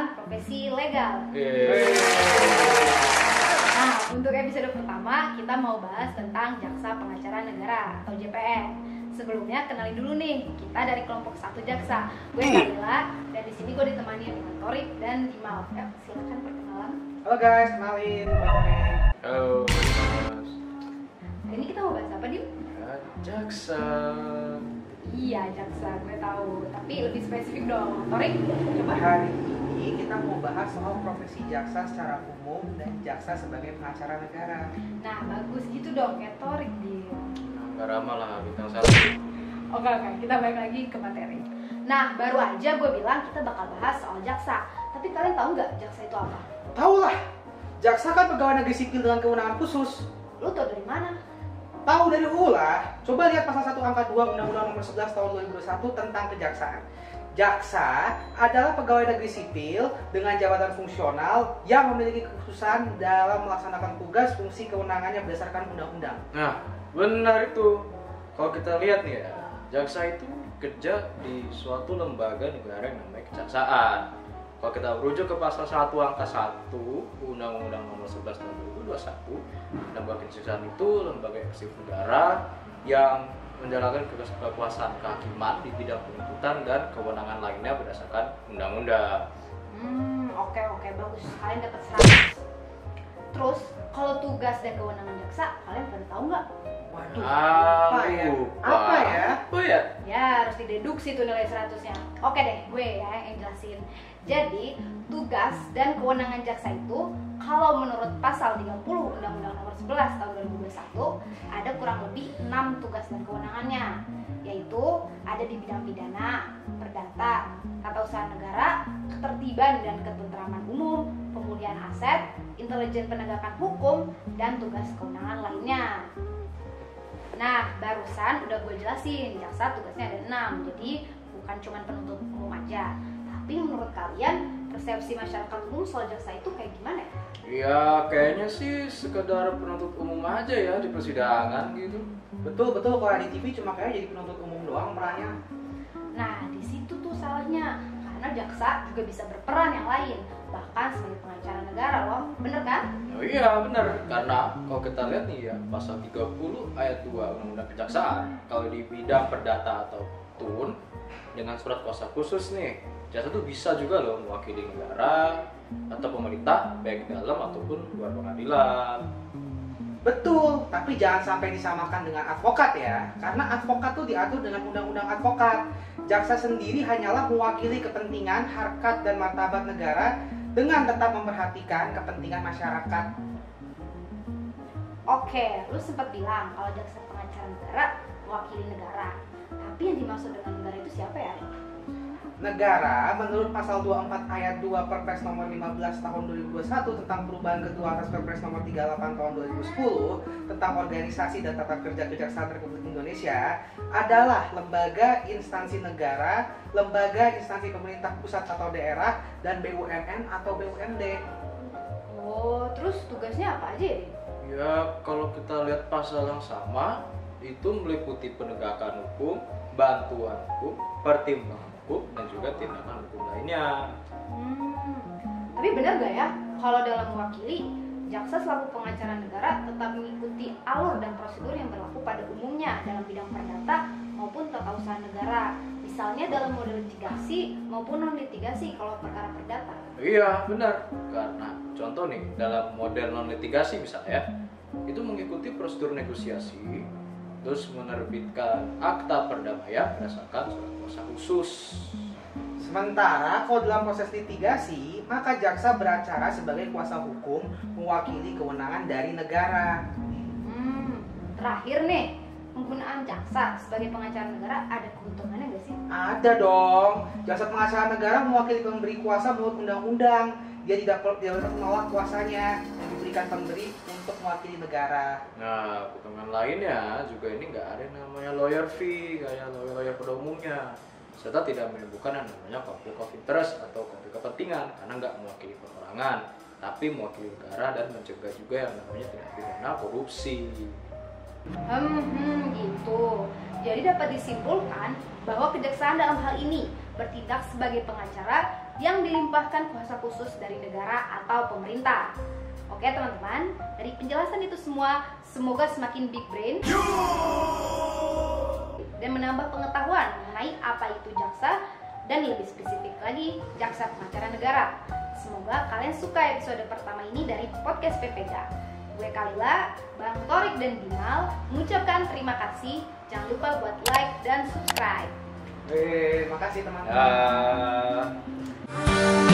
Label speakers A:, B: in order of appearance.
A: dalam profesi legal. Nah, untuk episode pertama kita mau bahas tentang Jaksa Pengacara Negara atau JPN. Sebelumnya kenalin dulu nih, kita dari kelompok 1 Jaksa. Gue Kamila dan di sini gue ditemani dengan Torik dan Dimal. Ya, silakan perkenalan.
B: Halo guys, kenalin gue Torik.
C: Halo Mas.
A: Hari ini kita mau bahas apa, Dim?
C: Ya, jaksa.
A: Iya, jaksa, gue tahu. Tapi lebih spesifik dong. Torik, coba.
B: Hari ini kita mau bahas soal profesi jaksa secara umum dan jaksa sebagai pengacara negara.
A: Nah, bagus gitu dong, kayak Torik, Dim.
C: Nggak ramah lah bintang 1.
A: Oke, kita balik lagi ke materi. Nah, baru aja gue bilang kita bakal bahas soal jaksa. Tapi kalian tahu nggak jaksa itu apa?
B: Tahu lah, jaksa kan pegawai negeri sipil dengan kewenangan khusus.
A: Lu tau dari mana?
B: Tahu dari ulah, coba lihat pasal 1 angka 2 Undang-Undang Nomor 11 Tahun 2021 tentang kejaksaan. Jaksa adalah pegawai negeri sipil dengan jabatan fungsional yang memiliki kekhususan dalam melaksanakan tugas fungsi kewenangannya berdasarkan undang-undang.
C: Nah, benar itu. Kalau kita lihat nih ya, jaksa itu kerja di suatu lembaga negara yang namanya kejaksaan. Kalau kita merujuk ke pasal 1 angka 1 Undang-Undang Nomor 11 Tahun 2021, lembaga kejaksaan itu lembaga eksekutif negara yang menjalankan kekuasaan kehakiman di bidang penuntutan dan kewenangan lainnya berdasarkan undang-undang.
A: Oke, bagus. Kalian dapat 100. Terus, kalau tugas dan kewenangan jaksa, kalian pada tahu nggak?
B: Waduh,
C: Apa
B: Apa ya?
C: Oh ya?
A: Ya, harus dideduksi tuh nilai 100-nya. Oke deh, gue ya yang jelasin. Jadi, tugas dan kewenangan jaksa itu kalau menurut pasal 30 Undang-Undang Nomor 11 Tahun 2021 ada kurang lebih 6 tugas dan kewenangannya, yaitu ada di bidang pidana, perdata, tata usaha negara, ketertiban dan ketentraman umum, pemulihan aset, intelijen penegakan hukum, dan tugas kewenangan lainnya. Nah, barusan udah gue jelasin, jaksa tugasnya ada 6, jadi bukan cuma penuntut umum aja. Tapi menurut kalian, persepsi masyarakat umum soal jaksa itu kayak gimana ya?
C: Ya, kayaknya sih sekedar penuntut umum aja ya di persidangan gitu.
B: Betul, kalau di TV cuma kayak jadi penuntut umum doang perannya.
A: Nah, di situ tuh salahnya, karena jaksa juga bisa berperan yang lain, bahkan sebagai pengacara negara loh, bener kan?
C: Oh iya benar, karena kalau kita lihat nih ya pasal 30 ayat 2 Undang-Undang Kejaksaan, kalau di bidang perdata atau tun dengan surat kuasa khusus nih, jaksa tuh bisa juga loh mewakili negara atau pemerintah baik dalam ataupun luar pengadilan.
B: Betul, tapi jangan sampai disamakan dengan advokat ya. Karena advokat tuh diatur dengan undang-undang advokat. Jaksa sendiri hanyalah mewakili kepentingan, harkat, dan martabat negara dengan tetap memperhatikan kepentingan masyarakat.
A: Oke, lu sempat bilang kalau jaksa pengacara negara mewakili negara. Tapi yang dimaksud dengan negara itu siapa ya?
B: Negara, menurut pasal 24 ayat 2 Perpres nomor 15 tahun 2021 tentang perubahan kedua atas Perpres nomor 38 tahun 2010 tentang organisasi dan tata kerja Kejaksaan Republik Indonesia adalah lembaga instansi negara, lembaga instansi pemerintah pusat atau daerah, dan BUMN atau BUMD.
A: Oh, terus tugasnya apa aja ya?
C: Ya kalau kita lihat pasal yang sama itu meliputi penegakan hukum, bantuan hukum, pertimbangan hukum, dan juga tindakan hukum lainnya.
A: Tapi benar gak ya kalau dalam mewakili, jaksa selaku pengacara negara tetap mengikuti alur dan prosedur yang berlaku pada umumnya dalam bidang perdata maupun tata usaha negara, misalnya dalam model litigasi maupun non litigasi kalau perkara perdata.
C: Iya benar, karena contoh nih dalam model non litigasi misalnya itu mengikuti prosedur negosiasi, terus menerbitkan akta perdamaian berdasarkan surat kuasa khusus.
B: Sementara kalau dalam proses litigasi, maka jaksa beracara sebagai kuasa hukum mewakili kewenangan dari negara.
A: Terakhir nih, penggunaan jaksa sebagai pengacara negara ada keuntungannya nggak sih?
B: Ada dong. Jaksa pengacara negara mewakili pemberi kuasa menurut undang-undang. Dia tidak dapat menolak kuasanya yang diberikan pemberi untuk mewakili negara.
C: Nah, keuntungan lainnya juga ini nggak ada yang namanya lawyer fee kayak lawyer pada umumnya, serta tidak menimbulkan yang namanya conflict of interest atau konflik kepentingan karena nggak mewakili perorangan, tapi mewakili negara dan mencegah juga yang namanya tindak pidana korupsi.
A: Gitu. Jadi dapat disimpulkan bahwa kejaksaan dalam hal ini bertindak sebagai pengacara yang dilimpahkan kuasa khusus dari negara atau pemerintah. Oke teman-teman, dari penjelasan itu semua, semoga semakin big brain dan menambah pengetahuan mengenai apa itu jaksa dan lebih spesifik lagi jaksa pengacara negara. Semoga kalian suka episode pertama ini dari podcast PPK. Gue Kalila, Bang Torik dan Bimal mengucapkan terima kasih. Jangan lupa buat like dan subscribe.
B: Makasih teman-teman.